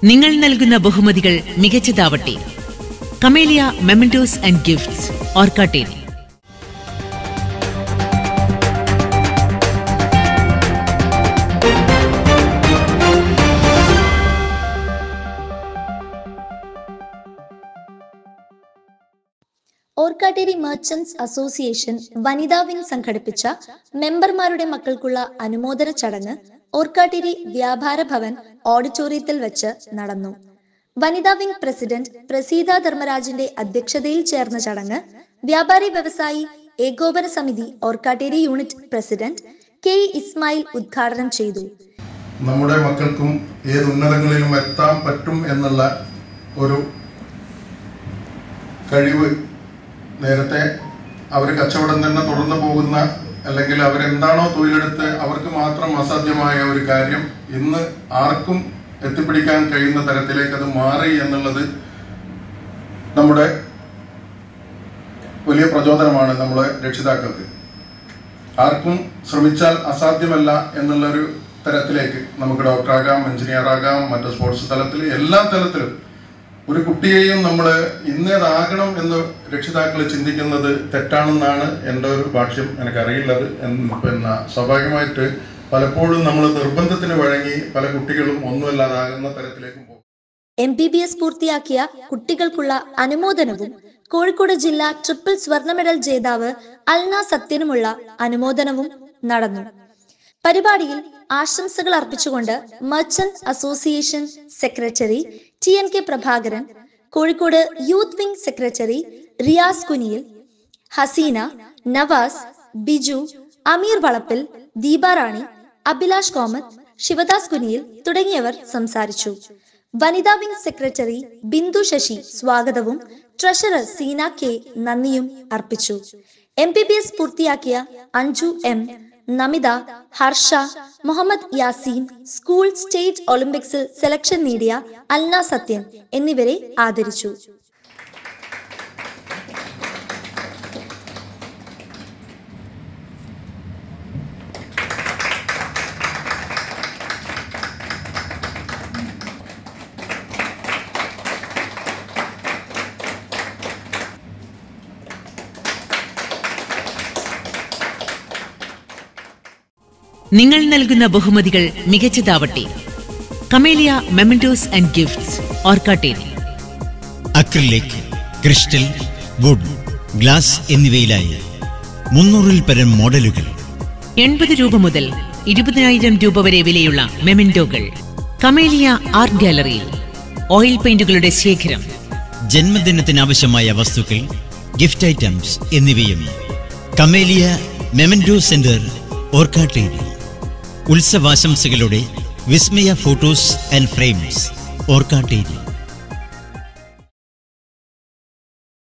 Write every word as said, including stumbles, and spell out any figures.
നിങ്ങൾ നൽകുന്ന ബഹുമതികൾ മികച്ചതാവട്ടെ. Camellia mementos and gifts, Orkkatteri. Orkkatteri merchants association വനിതാ വിംഗ് സംഘടിപ്പിച്ച മെമ്പർമാരുടെ മക്കൾക്കുള്ള അനുമോദന ചടങ്ങ് ഓർക്കാട്ടേരി വ്യാപാര ഭവൻ ഓഡിറ്റോറിയത്തിൽ വെച്ച് നടന്നു. വനിതാ വിംഗ് പ്രസിഡന്റ് പ്രസീത ധർമ്മരാജിന്റെ അധ്യക്ഷതയിൽ ചേർന്ന ചടങ്ങ് വ്യാപാരി വ്യവസായി ഏകോപന സമിതി Orkkatteri unit president K Ismail ഉദ്ഘാടനം ചെയ്തു. നമ്മുടെ മക്കൾക്കും ഏത് ഉന്നതങ്ങളിലും എത്താൻ പറ്റും എന്നുള്ള ഒരു കഴിവ് നേരത്തെ അവർ കച്ചവടം തന്നെ തുടർന്നു പോകുന്ന അല്ലെങ്കിൽ അവരെന്താണോ തൊഴിലെടുത്ത് അവർക്ക് മാത്രം അസാധ്യമായ ഒരു കാര്യം ഇന്ന് ആർക്കും എത്തിപ്പിടിക്കാൻ കഴിയുന്ന തരത്തിലേക്ക് അത് മാറി എന്നുള്ളത് നമ്മുടെ വലിയ പ്രചോദനമാണ് നമ്മളെ രക്ഷിതാക്കൾക്ക്. ആർക്കും ശ്രമിച്ചാൽ അസാധ്യമല്ല എന്നുള്ളൊരു തരത്തിലേക്ക് നമുക്ക് ഡോക്ടറാകാം, എഞ്ചിനീയർ ആകാം, മറ്റു സ്പോർട്സ് തലത്തിൽ എല്ലാ തലത്തിലും ഒരു കുട്ടിയെയും നമ്മൾ ഇന്നേതാകണം എന്ന് രക്ഷിതാക്കൾ ചിന്തിക്കുന്നത് തെറ്റാണെന്നാണ് എൻ്റെ ഒരു ഭാഷ്യം. എനിക്കറിയില്ലത്. പിന്നെ സ്വാഭാവികമായിട്ട് പലപ്പോഴും നമ്മൾ നിർബന്ധത്തിന് വഴങ്ങി പല കുട്ടികളും ഒന്നുമല്ലാതാകുന്ന തരത്തിലേക്കും പോകും. എം ബി ബി എസ് പൂർത്തിയാക്കിയ കുട്ടികൾക്കുള്ള അനുമോദനവും കോഴിക്കോട് ജില്ലാ ട്രിപ്പിൾ സ്വർണ്ണ മെഡൽ ജേതാവ് അൽന സത്യനുമുള്ള അനുമോദനവും നടന്നു. പരിപാടിയിൽ ആശംസകൾ അർപ്പിച്ചുകൊണ്ട് merchant association secretary T N K Prabhakaran, Kozhikode youth wing secretary Riyas Kuniyil, Haseena, Navas, Biju, Ameer Valappil, Deeparani, Abhilash Komath, Sivadas Kuniyil തുടങ്ങിയവർ സംസാരിച്ചു. വനിതാ വിംഗ് സെക്രട്ടറി ബിന്ദു ശശി സ്വാഗതവും ട്രഷറർ സീന കെ നന്ദിയും അർപ്പിച്ചു. എം ബി ബി എസ് പൂർത്തിയാക്കിയ Anju M, Namitha, Harsha, Muhammad Yaseen, school state ഒളിമ്പിക്സിൽ സെലക്ഷൻ നേടിയ അൽന സത്യൻ എന്നിവരെ ആദരിച്ചു. നിങ്ങൾ നൽകുന്ന ബഹുമതികൾ മികച്ചതാവട്ടെ. Camellia mementos and gifts, Orkkatteri. Acrylic, crystal, wood, glass എന്നിവയിലായി മുന്നൂറിൽ പരം മോഡലുകൾ. എൺപത് രൂപ മുതൽ ഇരുപതിനായിരം രൂപ വരെ വിലയുള്ള മെമന്റോകൾ. കമേലിയ ആർട്ട് ഗാലറിയിൽ ഓയിൽ പെയിന്റുകളുടെ ശേഖരം. ജന്മദിനത്തിനാവശ്യമായ വസ്തുക്കൾ, ഗിഫ്റ്റ് ഐറ്റംസ് എന്നിവയും. Camellia memento centre, Orkkatteri. ഉത്സവാശംസകളുടെ വിസ്മയ ഫോട്ടോസ് ആൻഡ് ഫ്രെയിംസ്, ഓർക്കാട്ടേരി.